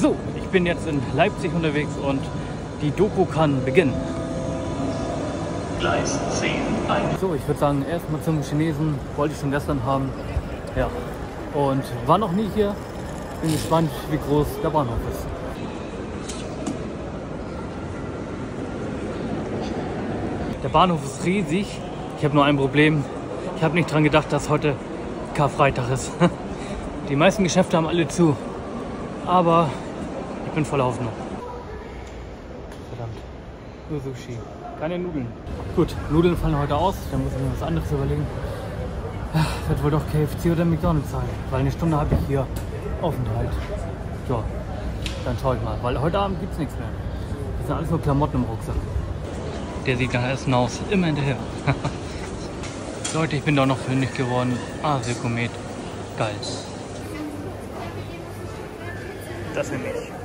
So, ich bin jetzt in Leipzig unterwegs und die Doku kann beginnen. Gleis 10 ein. So, ich würde sagen, erstmal zum Chinesen. Wollte ich schon gestern haben. Ja. Und war noch nie hier. Bin gespannt, wie groß der Bahnhof ist. Der Bahnhof ist riesig. Ich habe nur ein Problem. Ich habe nicht dran gedacht, dass heute Karfreitag ist. Die meisten Geschäfte haben alle zu. Aber ich bin voller Hoffnung. Verdammt. Nur Sushi. Keine Nudeln. Gut, Nudeln fallen heute aus. Dann muss ich mir was anderes überlegen. Ich werde wohl doch KFC oder McDonald's sein. Weil eine Stunde habe ich hier Aufenthalt. Ja, dann schaue ich mal. Weil heute Abend gibt es nichts mehr. Das sind alles nur Klamotten im Rucksack. Der sieht nach Essen aus. Immer hinterher. Leute, ich bin doch noch fündig geworden. Asia Komet. Geil. Das nehme ich.